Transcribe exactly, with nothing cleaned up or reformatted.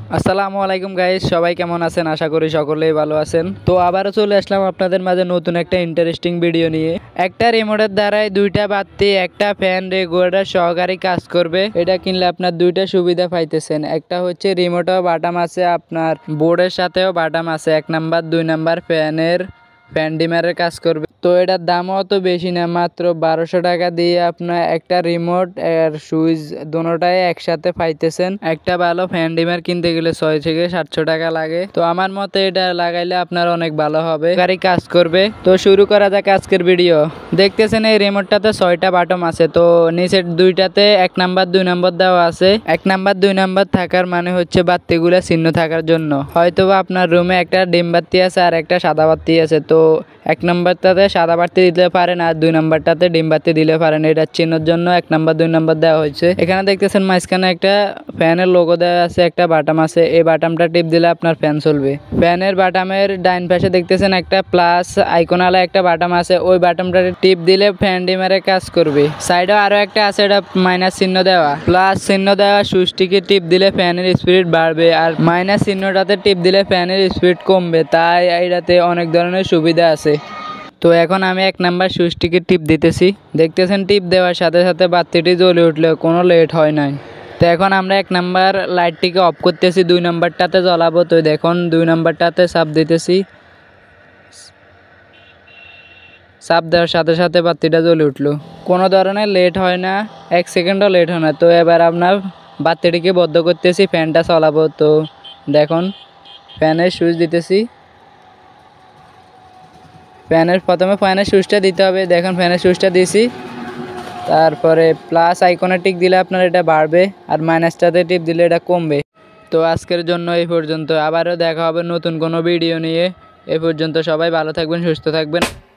আসসালামু আলাইকুম গাইস, সবাই কেমন আছেন? আশা করি সকলেই ভালো আছেন। তো আবারও চলে আসলাম আপনাদের মাঝে নতুন একটা ইন্টারেস্টিং ভিডিও নিয়ে। একটা রিমোটের দ্বারাই দুইটা বাতি, একটা ফ্যান, রেগুলেটর সহকারী কাজ করবে। এটা কিনলে আপনার দুইটা সুবিধা পাইতেছেন। একটা হচ্ছে রিমোটও বাটাম আছে, আপনার বোর্ডের সাথেও বাটাম আছে। এক নাম্বার, দুই নাম্বার ফ্যানের ফ্যান ডিমারের কাজ করবে। তো এটার দামও অত বেশি না, মাত্র বারোশো টাকা দিয়ে আপনার একটা রিমোট আর সুইচ দুটোটাই একসাথে পাইতেছেন। একটা ভালো ফ্যান ডিমার কিনতে গেলে ছয় থেকে সাতশো টাকা লাগে। তো আমার মতে এটা লাগাইলে আপনার অনেক ভালো হবে, গাড়ি কাজ করবে। তো শুরু করা যাক আজকের ভিডিও। দেখতেছেন এই রিমোটটাতে ছয়টা বাটন আছে। তো নিচের দুইটাতে এক নাম্বার, দুই নাম্বার দেওয়া আছে। এক নাম্বার, দুই নাম্বার থাকার মানে হচ্ছে বাতিগুলা চিহ্ন থাকার জন্য। হয়তোবা আপনার রুমে একটা ডিম বাতি আছে আর একটা সাদা বাতি আছে। তো এক নম্বরটাতে সাদা বাতি দিতে পারেন আর দুই নম্বরটাতে ডিম বাতি দিলে পারেন। এটা চিহ্নের জন্য এক নম্বর, দুই নম্বর দেওয়া হয়েছে। এখানে দেখতেছেন মাঝখানে একটা ফ্যানের লোগো দেওয়া আছে, একটা বাটাম আছে। এই বাটামটা টিপ দিলে আপনার ফ্যান চলবে। ফ্যানের বাটামের ডাইন পাশে দেখতেছেন একটা প্লাস আইকনালা একটা বাটাম আছে। ওই বাটামটা টিপ দিলে ফ্যান ডিমারে কাজ করবে। সাইডেও আরো একটা আছে, এটা মাইনাস চিহ্ন দেওয়া। প্লাস চিহ্ন দেওয়া সুইচটিকে টিপ দিলে ফ্যানের স্পিড বাড়বে আর মাইনাস চিহ্নটাতে টিপ দিলে ফ্যানের স্পিড কমবে। তাই এটাতে অনেক ধরনের সুবিধা আছে। তো এখন আমি এক নাম্বার সুইচটিকে টিপ দিতেছি। দেখতেছেন টিপ দেওয়ার সাথে সাথে বাতিটি জ্বলে উঠলে কোনো লেট হয় নাই। তো এখন আমরা এক নাম্বার লাইটটিকে অফ করতেছি, দুই নাম্বারটাতে জ্বলাবো। তো দেখুন দুই নাম্বারটাতে চাপ দিতেছি, চাপ দেওয়ার সাথে সাথে বাতিটা জ্বলে উঠলো। কোনো ধরনের লেট হয় না, এক সেকেন্ডও লেট হয় না। তো এবার আপনার বাতিটিকে বন্ধ করতেছি, ফ্যানটা চালাবো। তো দেখুন ফ্যানের সুইচ দিতেছি। ফ্যানের প্রথমে ফ্যানের সুইচটা দিতে হবে। দেখুন ফ্যানের সুইচটা দিয়েছি, তারপরে প্লাস আইকনে টিক দিলে আপনার এটা বাড়বে আর মাইনাসটাতে টিপ দিলে এটা কমবে। তো আজকের জন্য এই পর্যন্ত, আবারও দেখা হবে নতুন কোনো ভিডিও নিয়ে। এই পর্যন্ত সবাই ভালো থাকবেন, সুস্থ থাকবেন।